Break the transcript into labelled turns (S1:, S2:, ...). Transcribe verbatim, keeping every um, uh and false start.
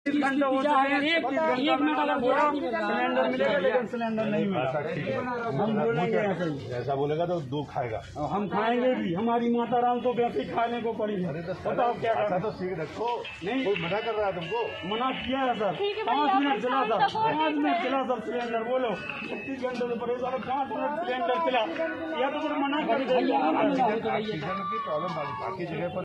S1: घंटा हो चुके हैं, एक एक मिनट अगर बोला सिलेंडर मिलेगा, लेकिन सिलेंडर नहीं मिला। हम बोलेंगे ऐसा ही,
S2: ऐसा बोलेगा तो दो खाएगा।
S1: हम खाएंगे भी। हमारी माता राम तो वैसे ही खाने को पड़ी है। बताओ क्या करना।
S2: तो सीख रखो,
S1: नहीं
S2: कोई मना कर रहा है तुमको?
S1: मना किया है सर, पाँच मिनट चला सर, पाँच मिनट चला सर सिलेंडर। बोलो छत्तीस घंटे से परेशान, पाँच मिनट सिलेंडर चला, या तो फिर मना कर दिया।
S2: की प्रॉब्लम बाकी जगह पर